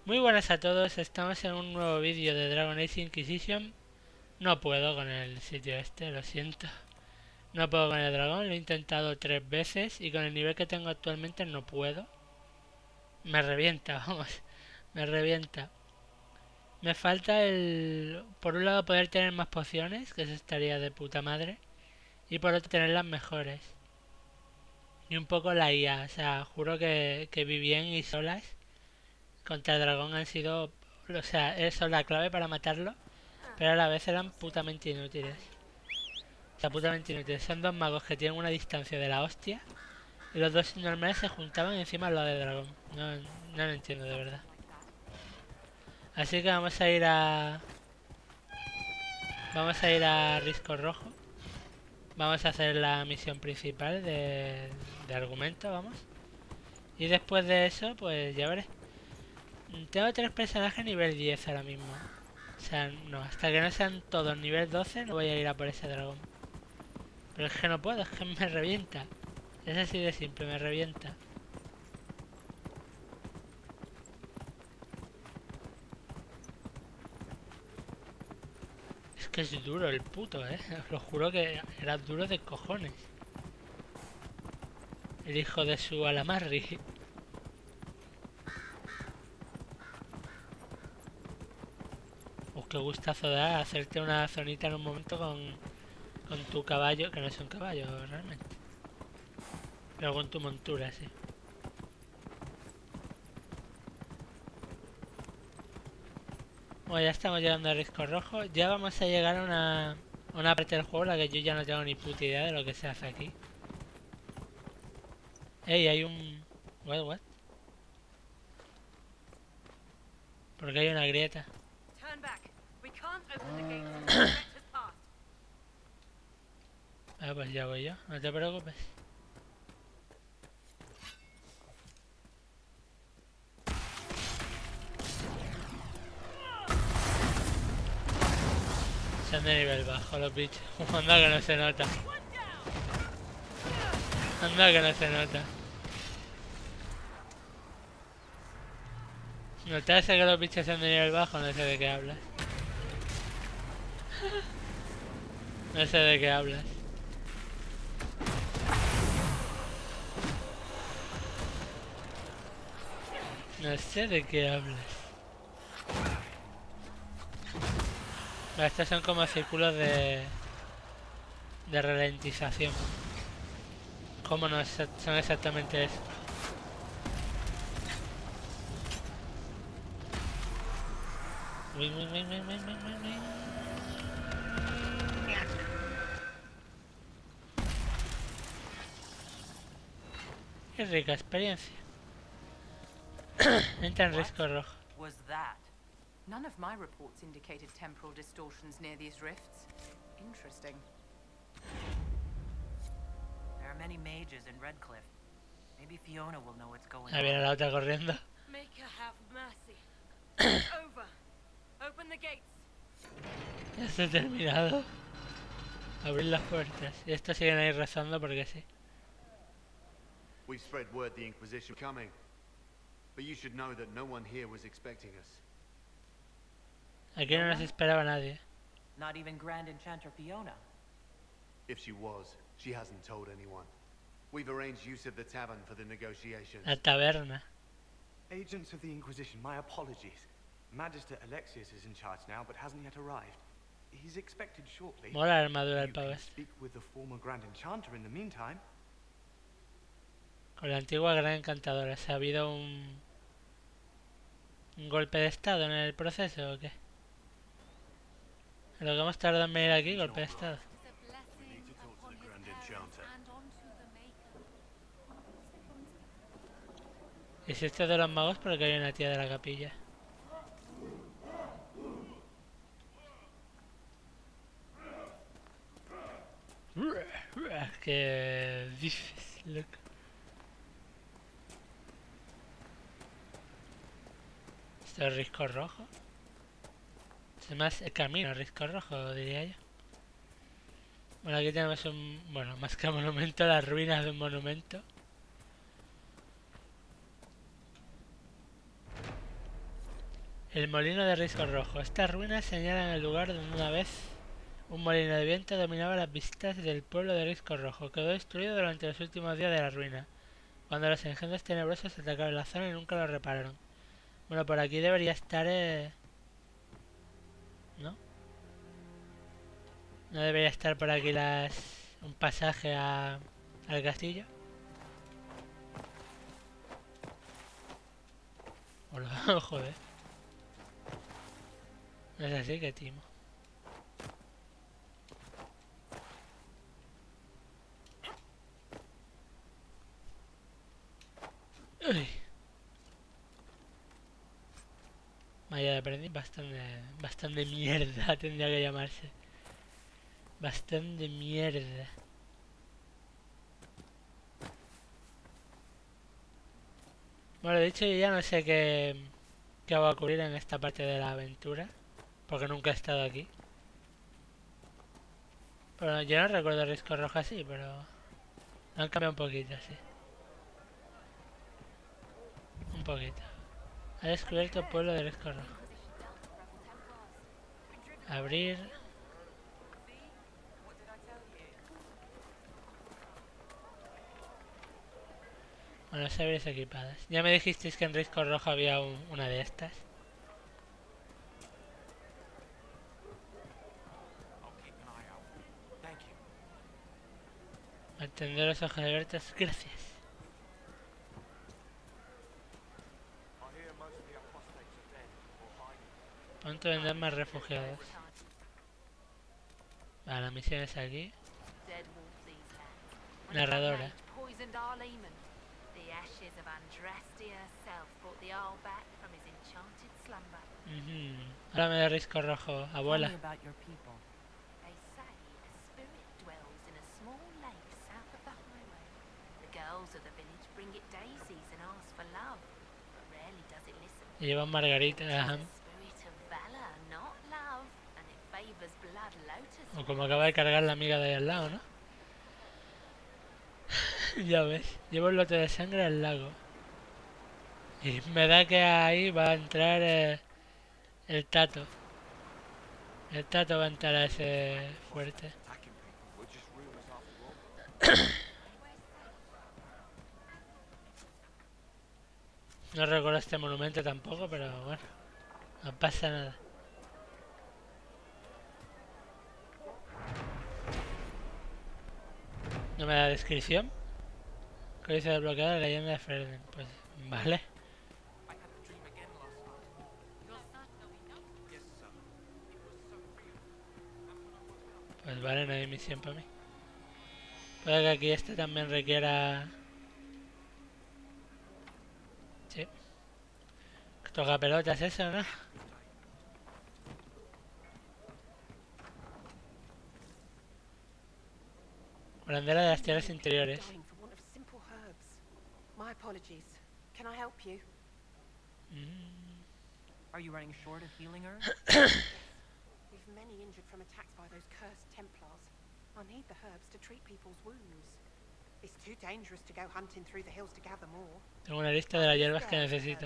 Muy buenas a todos, estamos en un nuevo vídeo de Dragon Age Inquisition. No puedo con el sitio este, lo siento. No puedo con el dragón, lo he intentado 3 veces y con el nivel que tengo actualmente no puedo. Me revienta, vamos, me revienta. Me falta por un lado poder tener más pociones, que eso estaría de puta madre. Y por otro tener las mejores. Y un poco la IA, o sea, juro que vi bien y solas contra el dragón han sido... O sea, eso es la clave para matarlo. Pero a la vez eran putamente inútiles. O sea, putamente inútiles. Son dos magos que tienen una distancia de la hostia. Y los dos normales se juntaban encima de lo de dragón. No lo entiendo de verdad. Así que vamos a ir a... Vamos a ir a Risco Rojo. Vamos a hacer la misión principal de argumento, vamos. Y después de eso, pues ya veré. Tengo 3 personajes nivel 10 ahora mismo. O sea, no, hasta que no sean todos nivel 12 no voy a ir a por ese dragón. Pero es que no puedo, es que me revienta. Es así de simple, me revienta. Es que es duro el puto, Os lo juro que era duro de cojones. El hijo de su Alamarri. Qué gustazo da hacerte una zonita en un momento con tu caballo, que no es un caballo realmente. Pero con tu montura, sí. Bueno, ya estamos llegando a Risco Rojo. Ya vamos a llegar a una parte del juego en la que yo ya no tengo ni puta idea de lo que se hace aquí. Ey, hay un... What? Porque hay una grieta. Ah, pues ya voy yo, no te preocupes. Son de nivel bajo los bichos. Anda que no se nota. Anda que no se nota. ¿Notaste que los bichos son de nivel bajo? No sé de qué hablas. No sé de qué hablas. No sé de qué hablas. Estos son como círculos de ralentización. ¿Cómo no son exactamente eso? Qué rica experiencia. Entra en Risco Rojo. Was that? None of my reports indicated temporal distortions near these rifts. Interesting. There are many mages in Redcliffe. Maybe Fiona will know what's going Ahí viene on. la otra corriendo. Make her have mercy. Over. Open the gates. Ya está terminado. Abrir las puertas. Y estos siguen ahí rezando porque sí. We've spread word the Inquisition coming, but you should know that no one here was expecting us. Aquí no nos esperaba nadie. Not even Grand Enchanter Fiona. If she was, she hasn't told anyone. We've arranged use of the tavern for the negotiations. La taberna. Agents of the Inquisition, my apologies. Magister Alexius is in charge now, but hasn't yet arrived. He's expected shortly. Mola la armadura del You pavo can este. speak with the former Grand Enchanter in the meantime. Con la antigua gran encantadora. ¿Se ha habido un golpe de estado en el proceso o qué? En lo que hemos tardado en venir aquí, golpe de estado. We need to talk to the Grand Enchanter. Y si esto es de los magos, porque hay una tía de la capilla. ¿Qué dices, loco? ¿Esto es Risco Rojo? Es más el camino a Risco Rojo, diría yo. Bueno, aquí tenemos un... Bueno, más que un monumento, las ruinas de un monumento. El molino de risco rojo. Estas ruinas señalan el lugar donde una vez un molino de viento dominaba las vistas del pueblo de Risco Rojo. Quedó destruido durante los últimos días de la ruina, cuando los engendros tenebrosos atacaron la zona y nunca lo repararon. Bueno, por aquí debería estar... ¿no? No debería estar por aquí un pasaje al castillo. Hola, joder. No es así que timo. Uy. Malla de aprendiz bastante mierda tendría que llamarse. Bastante mierda. Bueno, de hecho yo ya no sé qué va a ocurrir en esta parte de la aventura, porque nunca he estado aquí. Pero yo no recuerdo Risco Rojo así, pero lo han cambiado un poquito, sí. Un poquito. Ha descubierto el pueblo de Risco Rojo. Abrir. Bueno, saberes equipadas. Ya me dijisteis que en Risco Rojo había una de estas. Atender los ojos abiertos, gracias. Pronto vendrán más refugiados. Vale, la misión es aquí. Narradora. Háblame de Risco Rojo, abuela. Y llevan margarita, ajá. O como acaba de cargar la amiga de ahí al lado, ¿no? Ya ves, llevo el lote de sangre al lago. Y me da que ahí va a entrar el Tato. El Tato va a entrar a ese fuerte. No recuerdo este monumento tampoco, pero bueno, no pasa nada. No me da descripción. Códice desbloqueado de la leyenda de Ferden. Pues vale. Pues vale, no hay misión para mí. Puede que aquí este también requiera... Sí. Toca pelotas eso, ¿no? Curandera de las tierras interiores. My apologies. Can I help you? Are you running short of healing herbs? We've many injured from attacks by those cursed Templars. I need the herbs to treat people's wounds. It's too dangerous to go hunting through the hills to gather more. Tengo una lista de las hierbas que necesito.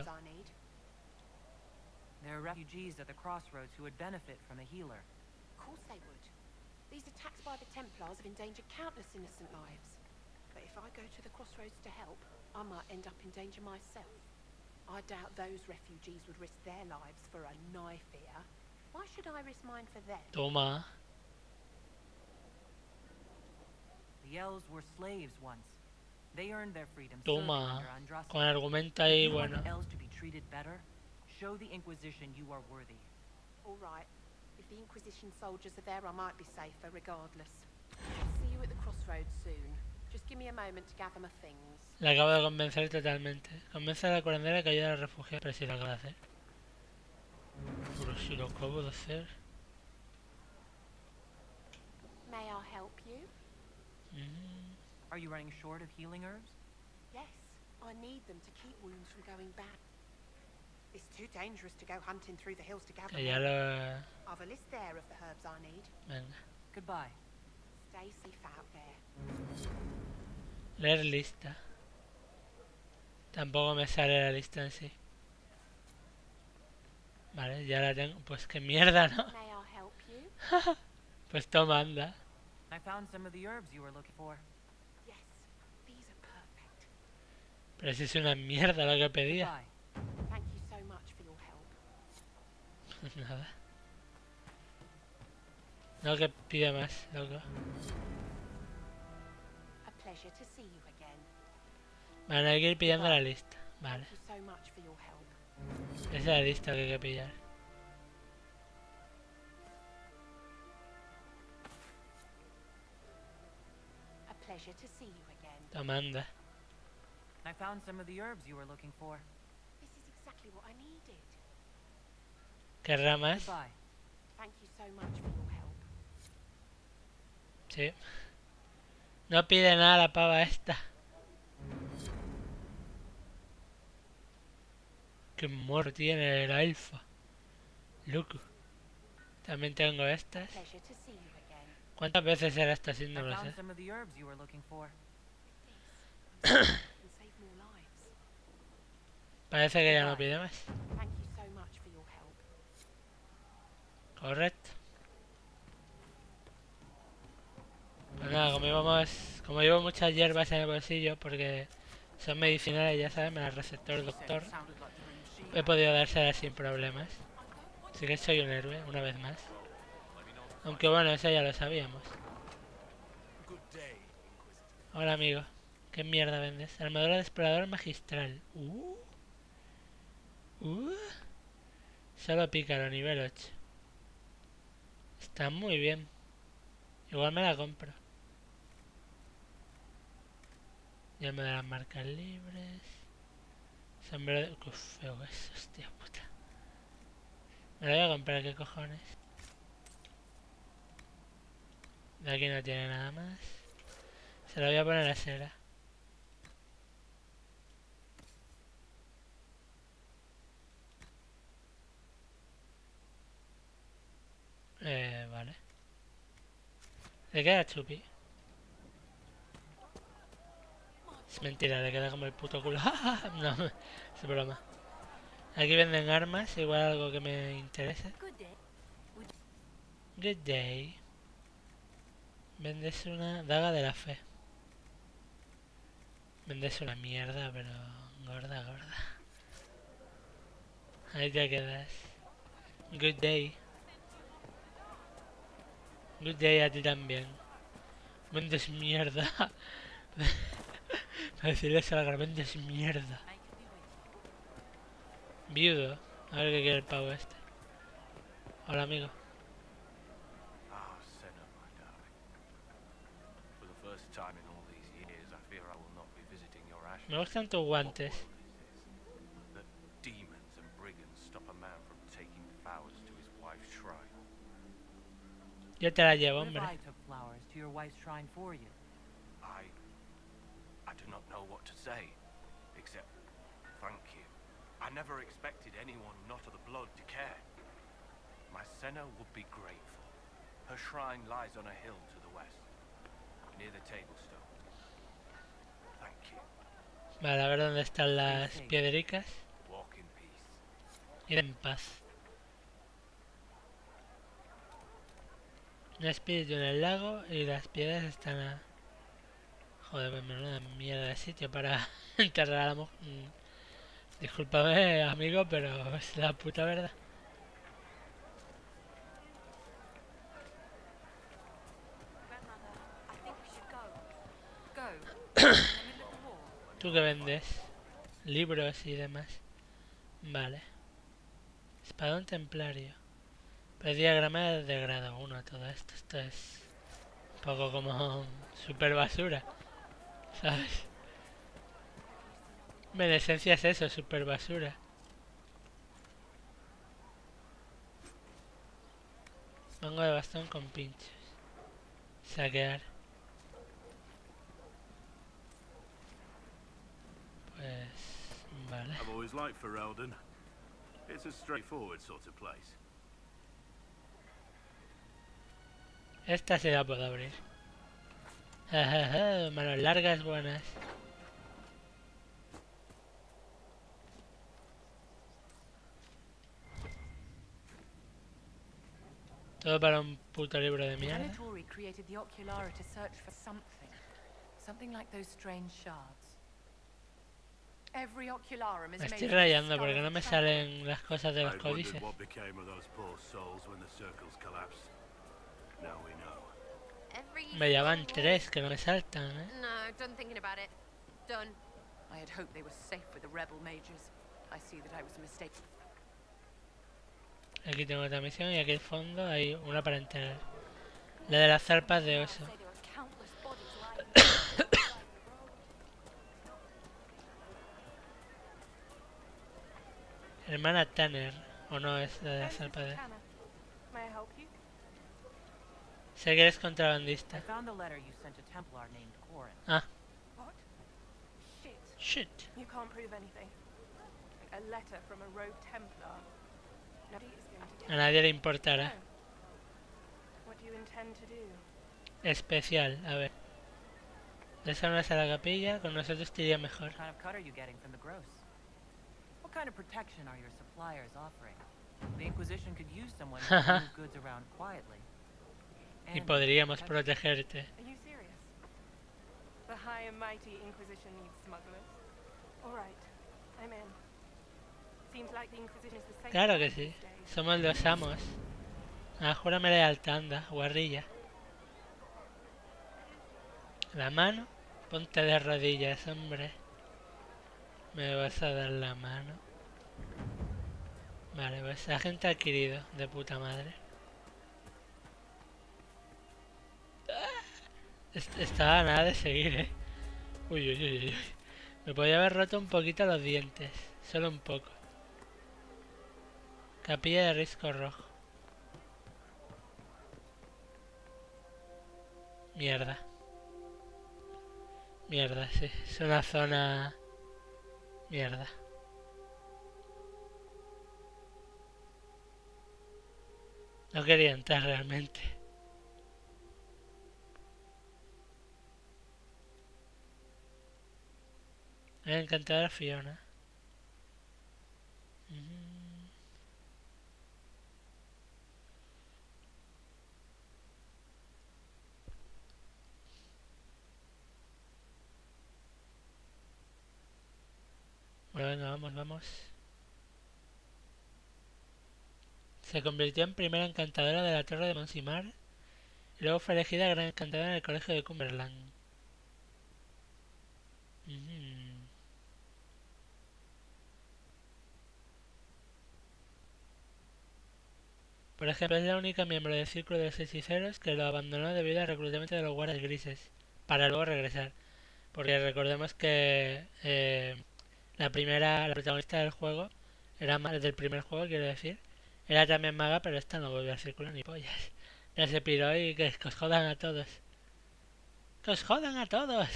There are refugees at the crossroads who would benefit from a healer. Of course they would. These attacks by the Templars have endangered countless innocent lives. But if I go to the crossroads to help, I might end up in danger myself. I doubt those refugees would risk their lives for a knife here. Why should I risk mine for them? Toma. The elves were slaves once. They earned their freedom Toma. serving under Andraste. Con argumento ahí, If you want bueno. the elves to be treated better, show the Inquisition you are worthy. All right. If the Inquisition soldiers are there, I might be safer regardless. I'll see you at the crossroads soon. Just give me a moment to gather my things. La acabo de convencer totalmente. Convence a la curandera que ayude a los refugiados. Pero si lo acabo de hacer. Pero si lo acabo de hacer. May I help you? Are you running short of healing herbs? Yes. I need them to keep wounds from going bad. It's too dangerous to go hunting through the hills to gather Que ya more. lo... I've a list there of the herbs I need. Venga. Goodbye. Stay safe out there. Leer lista. Tampoco me sale la lista en sí. Vale, ya la tengo. Pues qué mierda, ¿no? May I help you? Pues toma, anda. I found some of the herbs you were looking for. Yes, these are perfect. Pero si es una mierda lo que pedía. Goodbye. Thank you so much for your help. Nada. No, que pide más, loco. A pleasure to see you again. Vale, hay que ir pillando la lista. Vale, Thank you so much for your help. esa es la lista que hay que pillar. A pleasure to see you again. Toma, anda. I found some of the herbs you were looking for. This is exactly what I needed. ¿Querrá más? Goodbye. Thank you so much for your help. Sí. No pide nada la pava esta. Qué morro tiene el alfa. Loco. También tengo estas. Pleasure to see you again. ¿Cuántas veces será esta? Sí, I no lo sé. found some of the herbs you were looking for. This can save more lives. Parece que ya no pide más. Thank you so much for your help. Correcto. Pues nada, como llevo muchas hierbas en el bolsillo, porque son medicinales, ya sabes, me las recetó el doctor, he podido dárselas sin problemas. Así que soy un héroe, una vez más. Aunque bueno, eso ya lo sabíamos. Hola amigo, ¿qué mierda vendes? Armadura de explorador magistral. Solo pícaro, nivel 8. Está muy bien. Igual me la compro. Ya me da las marcas libres. Sombrero de... Uf, feo es, hostia puta. Me lo voy a comprar, ¿qué cojones? De aquí no tiene nada más. Se lo voy a poner a Sera. Vale. Le queda chupi. Es mentira, le queda como el puto culo. No, es broma. Aquí venden armas, igual algo que me interese. Good day. Vendes una daga de la fe. Vendes una mierda, pero gorda, gorda. Ahí te quedas. Good day. Good day a ti también. Vendes mierda. Para decirle eso a la vendes mierda. Viudo. A ver qué quiere el pavo este. Hola amigo. Ah, Senna, my darling. For the first time in all these years, I fear I will not be visiting your ashes. Me gustan tus guantes. That demons and brigands stop a man from taking flowers to his wife's shrine. Yo te la llevo, What if hombre. I took flowers to your wife's shrine for you? I do not know what to say, except thank you. I never expected anyone not of the blood to care. My Senna would be grateful. Her shrine lies on a hill to the west, near the Tablestone. Thank you. Vale, a ver dónde están las piedricas. Walk in peace. Ir en paz. Un espíritu en el lago y las piedras están a... Joder, pues menuda mierda de sitio para enterrar a la mujer. Discúlpame, amigo, pero es la puta verdad. Grandmother, I think we should go. Go. In the middle of the war. ¿Tú qué vendes? Libros y demás. Vale. Espadón templario. Diagrama de grado 1, todo esto. Esto es un poco como super basura. ¿Sabes? En esencia es eso, super basura. Mango de bastón con pinchos. Saquear. Pues... vale. I've always liked Ferelden. It's a straightforward sort of place. Esta sí la puedo abrir. Manos largas buenas. Todo para un puto libro de mierda. Venatori created the Oculara to search for something. Something like those strange shards. Every Ocularum is Me made estoy from the rayando skull porque of no a me traveler. salen las cosas de los I wondered códices. what became of those poor souls when the circles collapsed. Now we know. Me llaman 3 que no me saltan, ¿eh? No, done thinking about it. Done. I had hoped they were safe with the rebel mages. I see that I was a mistake. Aquí tengo otra misión y aquí al fondo hay una para enterar. La de las zarpas de oso. Hermana Tanner, o no es la de las zarpas de... May I help you? Sé que eres I contrabandista. found a letter you sent to Templar named Corin. Ah, What? Shit. shit. You can't prove anything. A letter from a rogue Templar. Nobody is going to A get nadie le importará. What do you intend to do? Especial, a ver. Desarmas a la capilla, con nosotros te iría mejor. What kind of cut are you getting from the gross? What kind of protection are your suppliers offering? The Inquisition could use someone who can move goods around quietly. Y And podríamos potentially- protegerte. Are you serious? The High and Mighty Inquisition needs smugglers. All right, I'm in. Seems like the Inquisition is the same. Claro que sí. Somos los amos. Ah, júrame lealtad, anda, guarrilla. La mano. Ponte de rodillas, hombre. Me vas a dar la mano. Vale, pues agente adquirido, de puta madre. Estaba a nada de seguir, Uy, uy, uy, uy. Me podía haber roto un poquito los dientes. Solo un poco. Capilla de risco rojo. Mierda. Mierda, sí. Es una zona... Mierda. No quería entrar realmente. Me ha encantado a Fiona. Bueno, venga, vamos, vamos. Se convirtió en primera encantadora de la Torre de Monsimar y luego fue elegida gran encantadora en el colegio de Cumberland. Por ejemplo, es la única miembro del Círculo de los Hechiceros que lo abandonó debido al reclutamiento de los guardias grises, para luego regresar. Porque recordemos que la protagonista del juego, del primer juego, quiero decir, era también maga, pero esta no volvió al Círculo ni pollas. Ya se piró y que os jodan a todos. ¡Que os jodan a todos!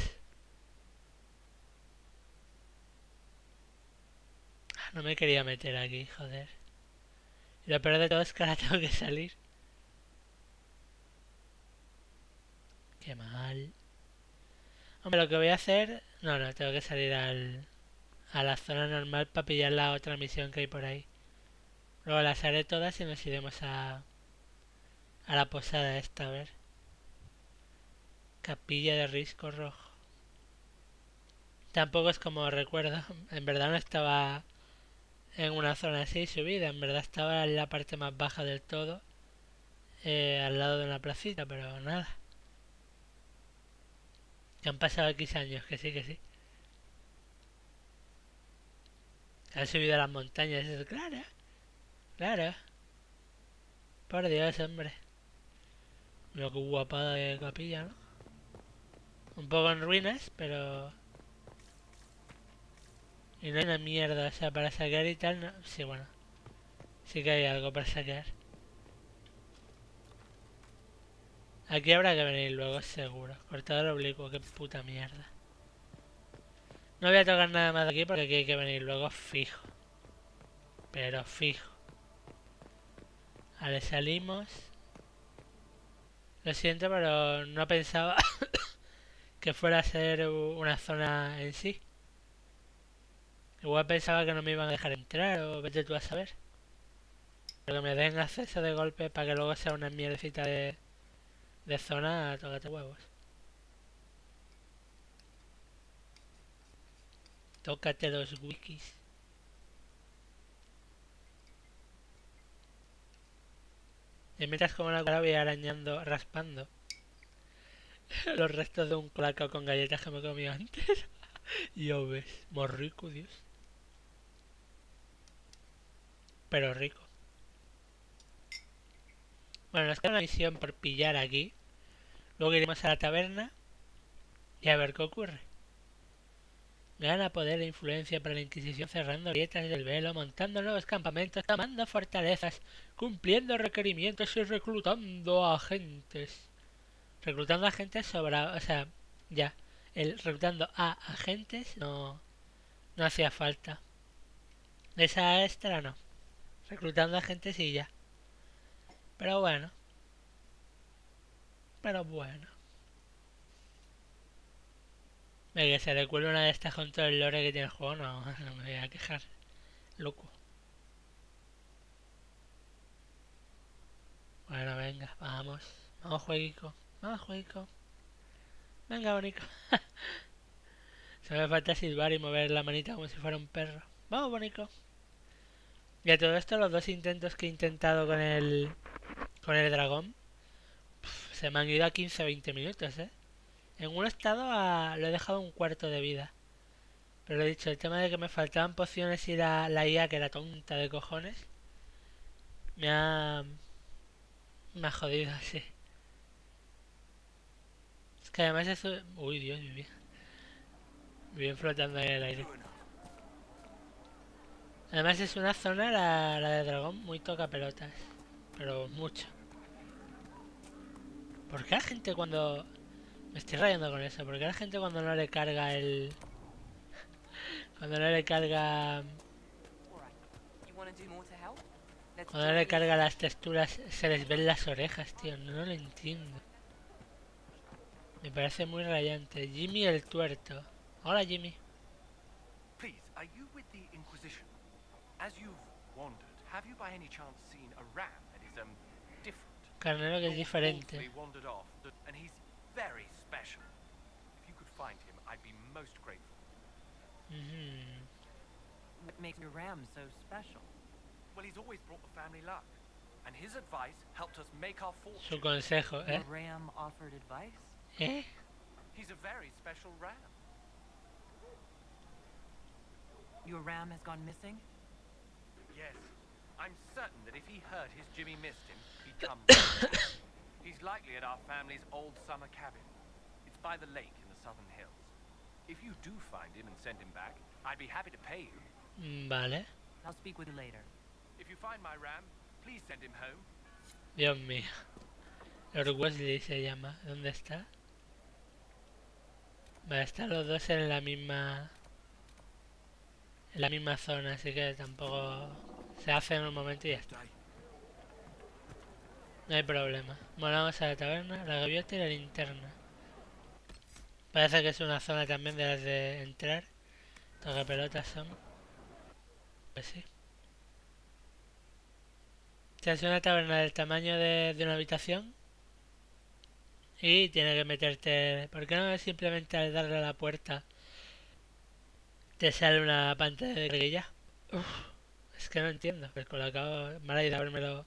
No me quería meter aquí, joder. Y lo peor de todo es que ahora tengo que salir. Qué mal. Hombre, lo que voy a hacer... No, tengo que salir a la zona normal para pillar la otra misión que hay por ahí. Luego las haré todas y nos iremos a la posada esta, a ver. Capilla de risco rojo. Tampoco es como recuerdo. En verdad no estaba en una zona así subida. En verdad estaba en la parte más baja del todo. Al lado de una placita, pero nada. Que han pasado X años, que sí, que sí. Han subido a las montañas, eso, claro. Claro. Por Dios, hombre. Mira qué guapada de capilla, ¿no? Un poco en ruinas, pero... Y no hay una mierda, o sea, para saquear y tal, no... Sí, bueno. Sí que hay algo para saquear. Aquí habrá que venir luego, seguro. Cortador oblicuo, qué puta mierda. No voy a tocar nada más de aquí porque aquí hay que venir luego fijo. Pero fijo. Vale, salimos. Lo siento, pero no pensaba que fuera a ser una zona en sí. Igual pensaba que no me iban a dejar entrar o vete tú a saber. Pero que me den acceso de golpe para que luego sea una mierdecita de zona, tócate huevos. Tócate los wikis. Y mientras como la cara voy arañando, raspando los restos de un colacao con galletas que me comí antes. Y ya ves, muy rico, Dios. Pero rico. Bueno, nos queda una misión por pillar aquí. Luego iremos a la taberna y a ver qué ocurre. Gana poder e influencia para la Inquisición cerrando grietas del velo, montando nuevos campamentos, tomando fortalezas, cumpliendo requerimientos y reclutando agentes. Reclutando agentes sobra... O sea, ya. El reclutando a agentes no hacía falta. Esa extra no. Reclutando agentes y ya. Pero bueno. Que se le cuele una de estas con todo el lore que tiene el juego, no me voy a quejar. Loco. Bueno, venga, vamos. Vamos, jueguico. Venga, bonito. Se me falta silbar y mover la manita como si fuera un perro. Vamos, bonito. Y a todo esto, los dos intentos que he intentado con el dragón, se me han ido a 15-20 minutos, ¿eh? En un estado lo he dejado un cuarto de vida. Pero lo he dicho, el tema de que me faltaban pociones y la IA, que era tonta de cojones, me ha jodido, sí. Es que además eso... Uy, Dios, mi bien flotando en el aire. Además es una zona, la de dragón, muy toca pelotas. Pero mucho. ¿Por qué la gente cuando... Me estoy rayando con eso. ¿Por qué la gente cuando no le carga el... Cuando no le carga las texturas se les ven las orejas, tío? No lo entiendo. Me parece muy rayante. Jimmy el tuerto. Hola, Jimmy. Please, are you with the Inquisition? As you've wandered, have you by any chance seen a ram that is different? Carnero que es diferente. Wolfie wandered off, and he's very special. If you could find him, I'd be most grateful. What makes your ram so special? Well, he's always brought the family luck, and his advice helped us make our fortune. Su consejo, ¿eh? Your ram offered advice? ¿Eh? He's a very special ram. Your ram has gone missing? Yes. I'm certain that if he heard his Jimmy missed him, he'd come back. He's likely at our family's old summer cabin. It's by the lake in the southern hills. If you do find him and send him back, I'd be happy to pay you. Vale. I'll speak with you later. If you find my ram, please send him home. Dios mío. Lord Wesley se llama. ¿Dónde está? Vale, están los dos en la misma zona, así que tampoco se hace en un momento y ya está. No hay problema. Bueno, vamos a la taberna, la gaviota y la linterna. Parece que es una zona también de las de entrar. Tocapelotas son. Pues sí. Esta es una taberna del tamaño de una habitación. Y tiene que meterte... ¿Por qué no simplemente al darle a la puerta te sale una pantalla de guía? Es que no entiendo. El colacao... Mala idea habérmelo...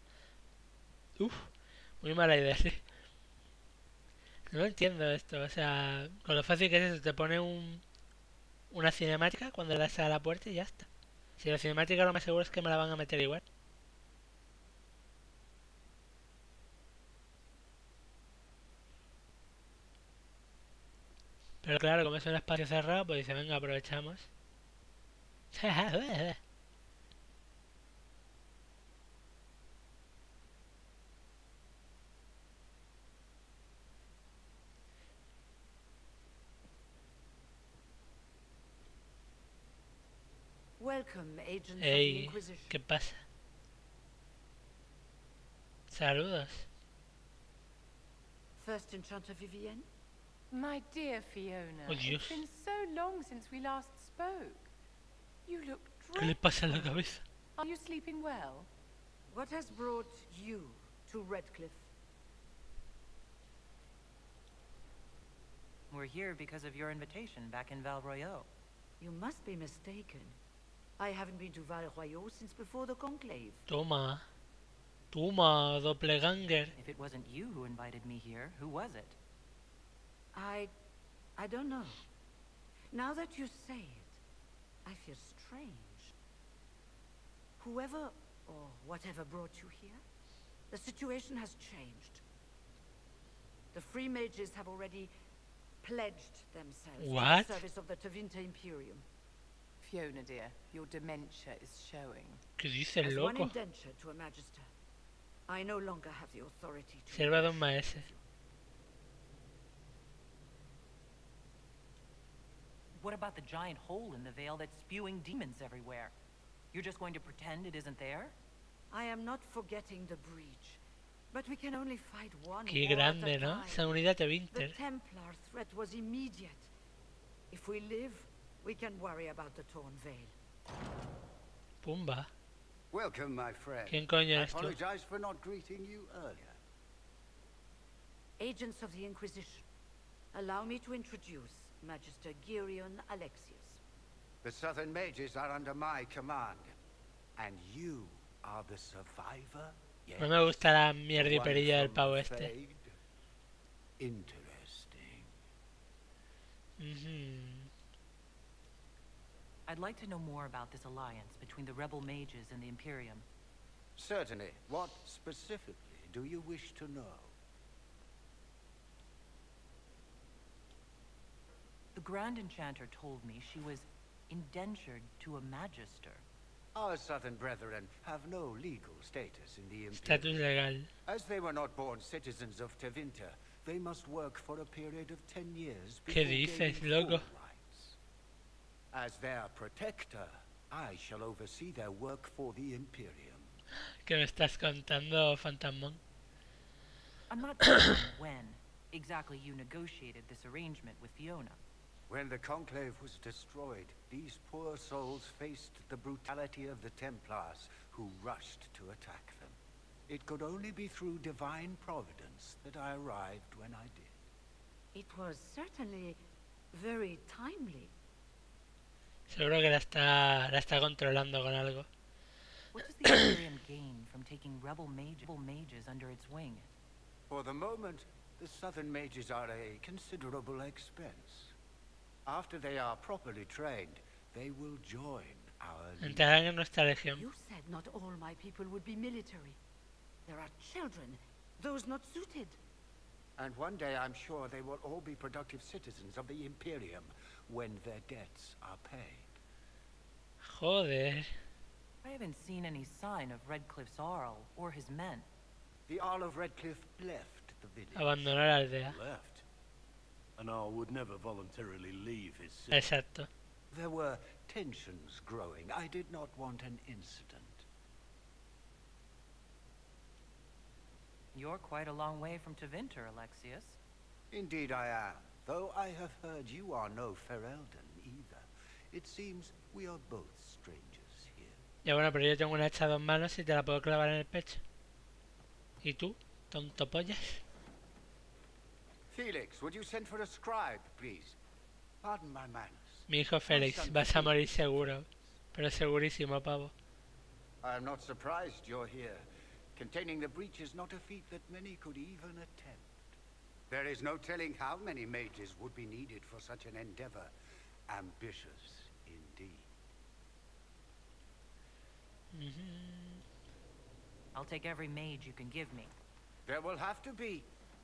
Muy mala idea, sí. No entiendo esto. O sea, con lo fácil que es eso, te pone una cinemática cuando le das a la puerta y ya está. Si la cinemática lo más seguro es que me la van a meter igual. Pero claro, como es un espacio cerrado, pues dice, venga, aprovechamos. Welcome, agents of the Ey, Inquisition. ¿qué pasa? Saludos. First Enchanter Vivienne? My dear Fiona, Oh, Dios. it's been so long since we last spoke. You look ¿Qué le pasa en la cabeza? Are you sleeping well? What has brought you to Redcliffe? We're here because of your invitation back in Val Royeaux. You must be mistaken. I haven't been to Val Royeaux since before the Conclave. Toma. Toma, doppelganger. If it wasn't you who invited me here, who was it? I don't know. Now that you say it, I feel strange. Whoever or whatever brought you here, the situation has changed. The Free Mages have already pledged themselves to What? the service of the Tevinter Imperium. Fiona, dear, your dementia is showing. ¿Qué dice el As one loco? indenture to a Magister, I no longer have the authority to... Sierva de un maese. What about the giant hole in the veil that's spewing demons everywhere? You're just going to pretend it isn't there? I am not forgetting the breach, but we can only fight one Qué war at grande, a ¿no? time. Esa unidad de The Winter. Templar threat was immediate. If we live, we can worry about the torn veil. Pumba. Welcome, my friend. ¿Quién coño I eres tú? apologize for not greeting you earlier. Agents of the Inquisition, allow me to introduce Magister Girion Alexius. The Southern Mages are under my command, and you are the survivor? Yes. No me gusta la The one mierdiperilla del from pavo the este. Fade? Interesting. Ujú. I'd like to know more about this alliance between the rebel mages and the Imperium. Certainly. What specifically do you wish to know? The Grand Enchanter told me she was indentured to a Magister. Our Southern brethren have no legal status in the Estatus Imperium. legal. As they were not born citizens of Tevinter, they must work for a period of 10 years ¿Qué before dices, gaining full loco? rights. As their protector, I shall oversee their work for the Imperium. ¿Qué me estás contando, Fantasmón? I'm not sure when exactly you negotiated this arrangement with Fiona. When the Conclave was destroyed, these poor souls faced the brutality of the Templars, who rushed to attack them. It could only be through divine providence that I arrived when I did. It was certainly very timely. Seguro que la está controlando con algo. What does the Imperium gain from taking rebel mages under its wing? For the moment, the Southern Mages are a considerable expense. After they are properly trained, they will join our league. Entrarán en nuestra legión. You said not all my people would be military. There are children, those not suited. And one day I'm sure they will all be productive citizens of the Imperium when their debts are paid. Joder. I haven't seen any sign of Redcliffe's Arl or his men. The Arl of Redcliffe left the village. Abandonó la aldea. Left. An Arl would never voluntarily leave his city. Exacto. There were tensions growing. I did not want an incident. You're quite a long way from Tevinter, Alexius. Indeed I am, though I have heard you are no Ferelden either. It seems we are both strangers here. Ya bueno, pero yo tengo una hacha a 2 manos y te la puedo clavar en el pecho. ¿Y tú, tonto pollas? Felix, would you send for a scribe, please? Pardon my manners. Mi hijo Félix, vas a morir seguro. Pero segurísimo, pavo. I am not surprised you're here. Containing the breach is not a feat that many could even attempt. There is no telling how many mages would be needed for such an endeavor. Ambitious, indeed. I'll take every mage you can give me. There will have to be.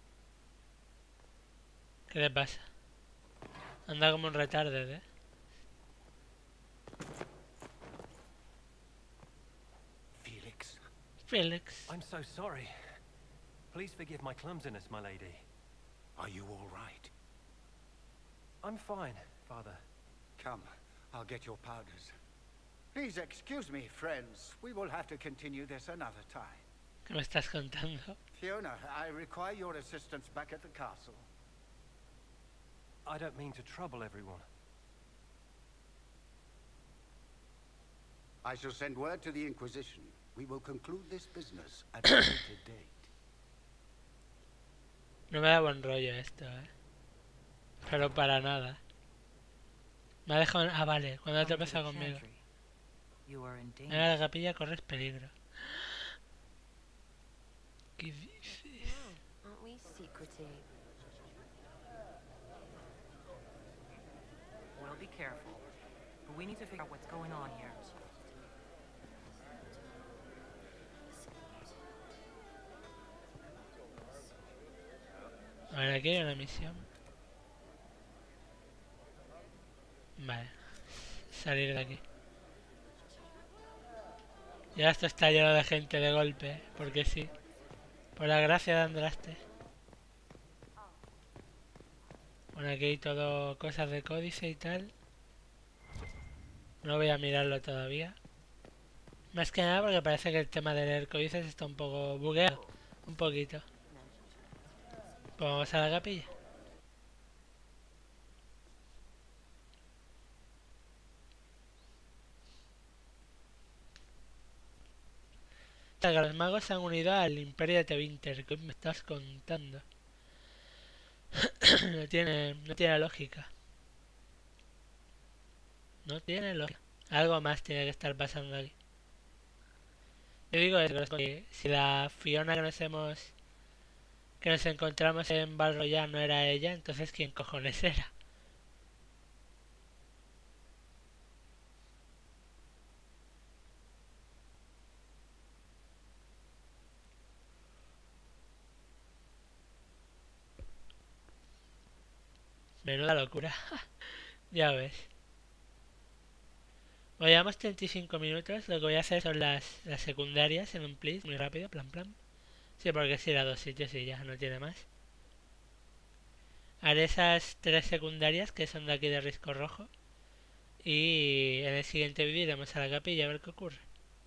¿Qué le pasa? Anda como un retarded, ¿eh? Felix. Felix. I'm so sorry. Please forgive my clumsiness, my lady. Are you all right? I'm fine, Father. Come, I'll get your powders. Please excuse me, friends. We will have to continue this another time. ¿Qué me estás contando? Fiona, I require your assistance back at the castle. I don't mean to trouble everyone. I shall send word to the Inquisition. We will conclude this business at a later date. No me da buen rollo esto, Pero para nada. Me ha dejado... Ah, vale, cuando te pasa conmigo. En la capilla corres peligro. ¿Qué dices? Aren't we secretive? We'll be careful. But we need to figure out what's going on here. A ver, aquí hay una misión. Vale. Salir de aquí. Ya esto está lleno de gente de golpe, porque sí. Por la gracia de Andraste. Bueno, aquí hay todo cosas de códice y tal. No voy a mirarlo todavía. Más que nada porque parece que el tema de leer códices está un poco bugueado. Un poquito. Pues vamos a la capilla. O sea, que los magos se han unido al Imperio de Tevinter. ¿Qué me estás contando? No tiene lógica. No tiene lógica. Algo más tiene que estar pasando aquí. Yo digo eso, que si la Fiona que nos encontramos en Balroyal no era ella, entonces ¿quién cojones era? Menuda locura. Ya ves. Bueno, llevamos 35 minutos. Lo que voy a hacer son las secundarias en un please, muy rápido, plan. Sí, porque si era 2 sitios y ya no tiene más. Haré esas 3 secundarias que son de aquí de Risco Rojo. Y en el siguiente vídeo iremos a la capilla a ver qué ocurre.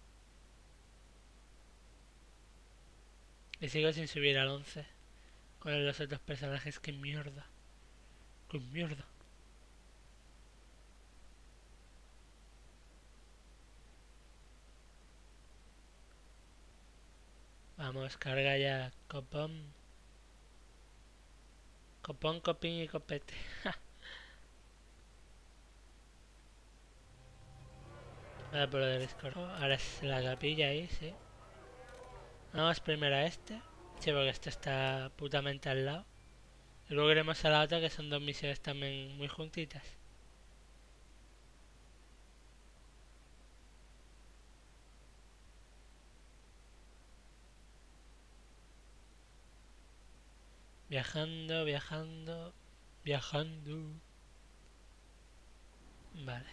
Y sigo sin subir al 11. Con los otros personajes, qué mierda. Qué mierda. Vamos, carga ya. Copón. Copón, copín y copete. Ahora por lo del escorro. Ahora es la capilla ahí, sí. Vamos primero a este. Sí, porque este está putamente al lado. Y luego iremos a la otra, que son 2 misiones también muy juntitas. Viajando. Vale.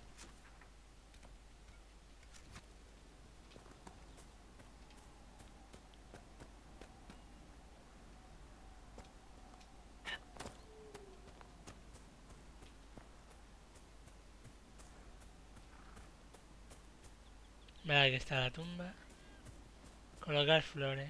Vale, aquí está la tumba. Colocar flores.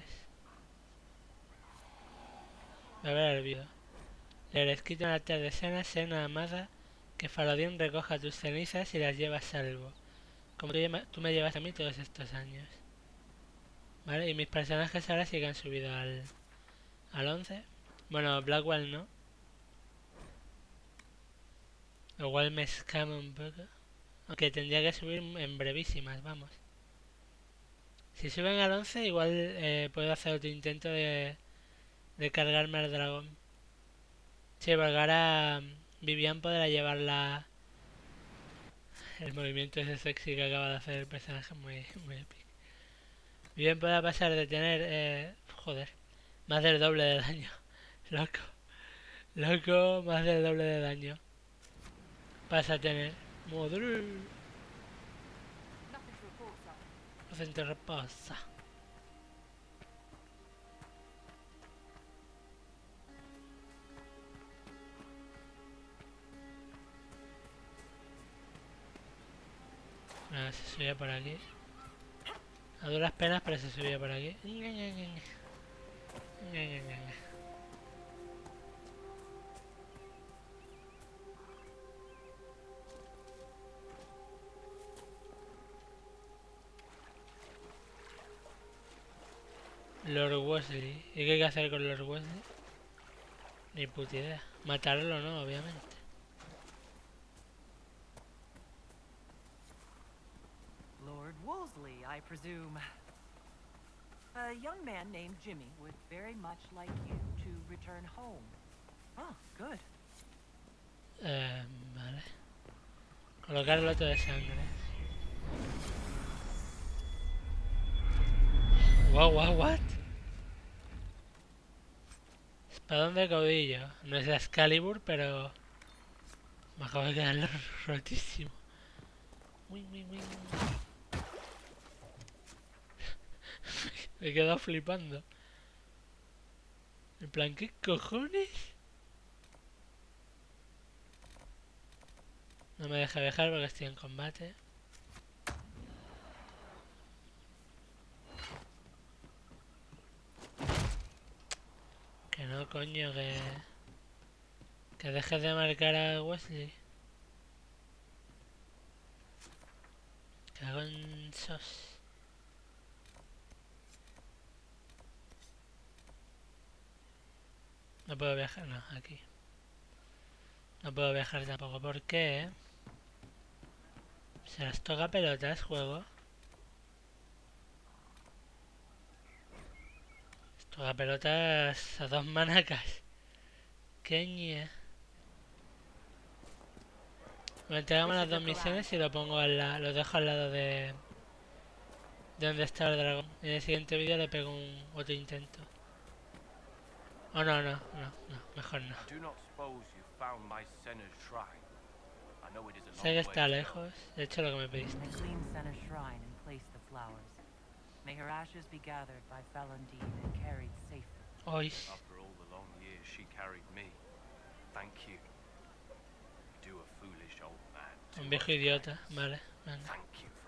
A ver el vídeo. Leer escrito en la altar de Sena amada, que Farodín recoja tus cenizas y las lleva a salvo. Como tú me llevas a mí todos estos años. Vale, y mis personajes ahora sí que han subido al 11. Bueno, Blackwell no. Igual me escama un poco. Aunque tendría que subir en brevísimas, vamos. Si suben al 11 igual puedo hacer otro intento de cargarme al dragón. Sí, porque ahora Vivian podrá llevar el movimiento ese sexy que acaba de hacer el personaje, muy épico. Vivian podrá pasar de tener, joder, más del doble de daño. Loco, más del doble de daño. Pasa a tener. Madre. No te repasa. Bueno, se subía por aquí. A duras penas, pero se subía por aquí. Lord Wesley. ¿Y qué hay que hacer con Lord Wesley? Ni puta idea. Matarlo no, obviamente. Lord Wolseley, I presume. A young man named Jimmy would very much like you to return home. Oh, good. Vale. Colocar el loto de sangre. Wow, what? Espadón de caudillo. No es Excalibur, pero... me acabo de quedar rotísimo. Wing. Me he quedado flipando. En plan, ¿qué cojones? No me deja viajar porque estoy en combate. Que no, coño, que dejes de marcar a Wesley. Cago en sos. No puedo viajar, no, aquí. No puedo viajar tampoco, ¿por qué? Se las toca pelotas, juego. Toca pelotas a 2 manacas. Qué. Me entregamos las 2 misiones y lo pongo lo dejo al lado de donde está el dragón. En el siguiente vídeo le pego otro intento. Oh, no, mejor no. Sé que está lejos, de hecho lo que me pediste. Hoy. Un viejo idiota, vale, venga.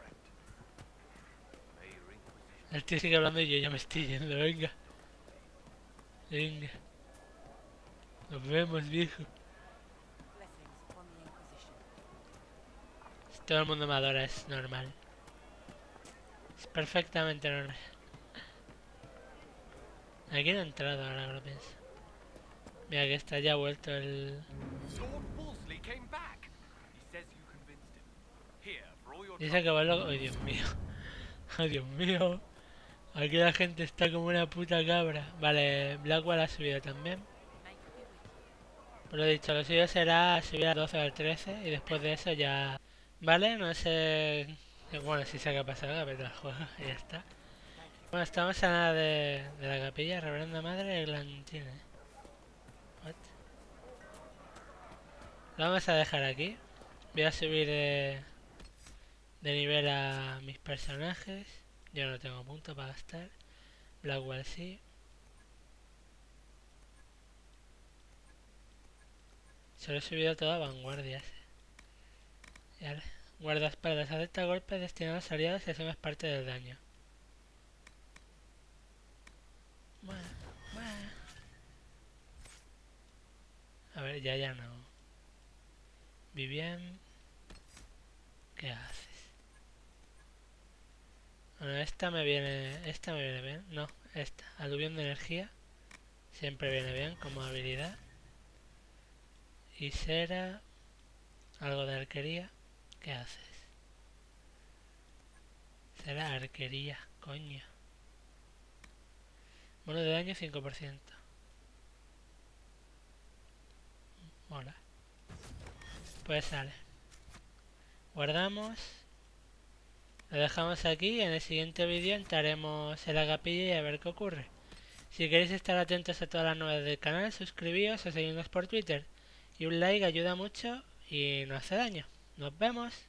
El tío sigue hablando y yo ya me estoy yendo, venga. Venga. Nos vemos, viejo. Todo el mundo me adora, es normal. Es perfectamente normal. Aquí no he entrado ahora que lo pienso. Mira que está ya vuelto el... Dice que vuelvo... ¡Ay, Dios mío! ¡Ay, Dios mío! Aquí la gente está como una puta cabra. Vale, Blackwell ha subido también. Por lo dicho, lo suyo será subir al 12 o al 13 y después de eso ya... Vale, no sé... Bueno, si sé qué ha pasado, pero el juego y ya está. Bueno, estamos a nada de la capilla, Reverenda Madre Eglantine. What? Lo vamos a dejar aquí. Voy a subir de nivel a mis personajes. Yo no tengo punto para gastar. Blackwell sí. Solo he subido todo a vanguardias. Vale. Guardaespaldas, acepta golpes destinados a aliados y asumes parte del daño. Bueno. A ver, ya no. Vivian, ¿qué haces? Bueno, esta me viene bien. No, esta. Aluvión de energía. Siempre viene bien como habilidad. Y Sera, algo de arquería. ¿Qué haces? Será arquería, coño. Mono de daño 5%. Mola. Pues sale. Guardamos. Lo dejamos aquí. En el siguiente vídeo entraremos en la capilla y a ver qué ocurre. Si queréis estar atentos a todas las novedades del canal, suscribíos o seguidnos por Twitter. Y un like ayuda mucho y no hace daño. Nos vemos.